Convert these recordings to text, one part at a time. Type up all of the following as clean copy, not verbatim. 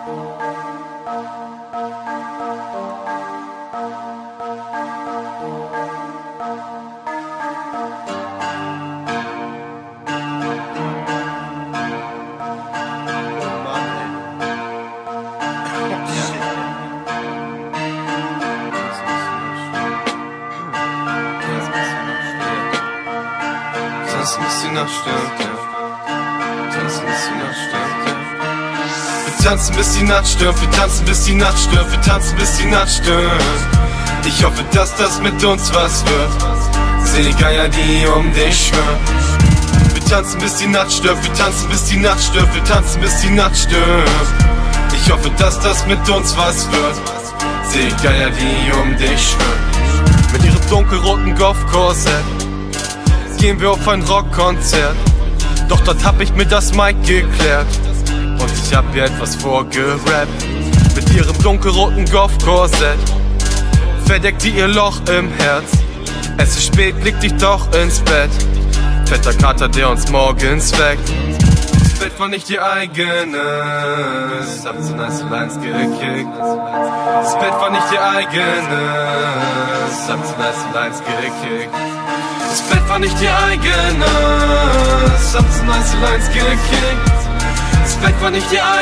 Tanzen bis die Nacht stirbt, ja. Tanzen bis die Nacht stirbt, ja. Wir tanzen bis die Nacht stirbt, wir tanzen bis die Nacht stirbt, wir tanzen bis die Nacht stirbt. Ich hoffe, dass das mit uns was wird. Seh Geier, die um dich schwören. Wir tanzen bis die Nacht stirbt, wir tanzen bis die Nacht stirbt, wir tanzen bis die Nacht stirbt. Ich hoffe, dass das mit uns was wird. Seh Geier, die um dich schwören. Mit ihrem dunkelroten Golfkorsett gehen wir auf ein Rockkonzert. Doch dort hab ich mir das Mic geklärt und ich hab ihr etwas vorgerappt. Mit ihrem dunkelroten Golfkorsett verdeckt sie ihr Loch im Herz. Es ist spät, leg dich doch ins Bett. Fetter Kater, der uns morgens weckt. Das Bett war nicht ihr eigenes, hab so nice Lines gekickt. Das Bett war nicht ihr eigenes, hab so nice Lines gekickt. Das Bett war nicht ihr eigenes, hab so nice Lines gekickt. Das Bett war nicht ihr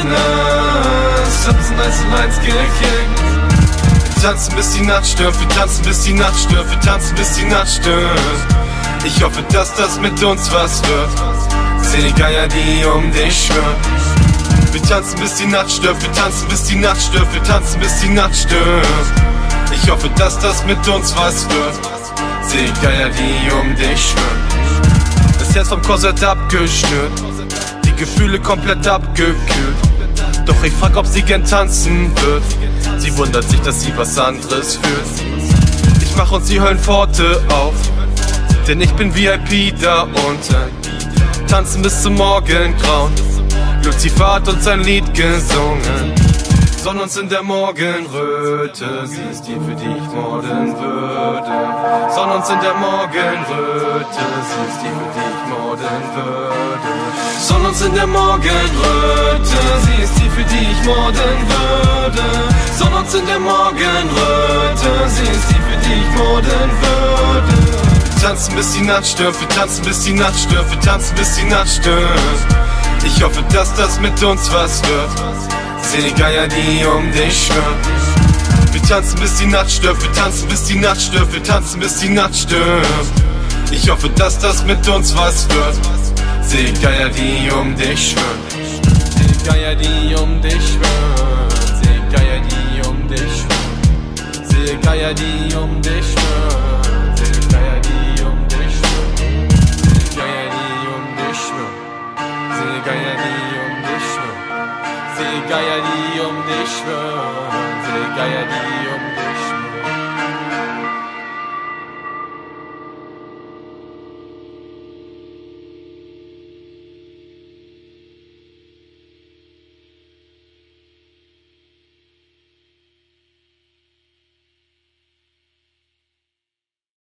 eigenes, hab so nice Lines gekickt. Wir tanzen bis die Nacht stirbt, wir tanzen bis die Nacht stirbt, wir tanzen bis die Nacht stirbt. Ich hoffe, dass das mit uns was wird. Seh Geier, die um dich schwören. Wir tanzen bis die Nacht stirbt, wir tanzen bis die Nacht stirbt, wir tanzen bis die Nacht stirbt. Ich hoffe, dass das mit uns was wird. Seh Geier, die um dich schwören. Das Herz vom Korsett abgeschnürt, die Gefühle komplett abgekühlt. Doch ich frag, ob sie gern tanzen wird. Sie wundert sich, dass sie was anderes fühlt. Ich mach uns die Höllenpforte auf, denn ich bin VIP da unten. Tanzen bis zum Morgengrauen. Lucifer hat uns ein Lied gesungen. Sonn uns in der Morgenröte, sie ist die, für die ich morden würde. Sonn uns in der Morgenröte, sie ist die, für die ich morden würde. Sonn uns in der Morgenröte, sie ist die, für die ich morden würde. Sonn uns in der Morgenröte, sie ist die, für die ich morden würde. Wir tanzen bis die Nacht stirbt, wir tanzen bis die Nacht stirbt, wir tanzen bis die Nacht stirbt. Ich hoffe, dass das mit uns was wird. Seh Geier, die um dich schwören. Wir tanzen bis die Nacht stirbt, wir tanzen bis die Nacht stirbt, wir tanzen bis die Nacht stirbt. Ich hoffe, dass das mit uns was wird. Seh Geier, die um dich schwören. Seh Geier, die um dich schwören. Seh Geier, die um dich schwören. Seh Geier, die um dich schwören. Seh Geier, die um dich schwören. Seh Geier, die um dich schwören. Seh Geier, die um dich schwören. Seh Geier, die um dich schwören. Seh Geier, die um dich schwören.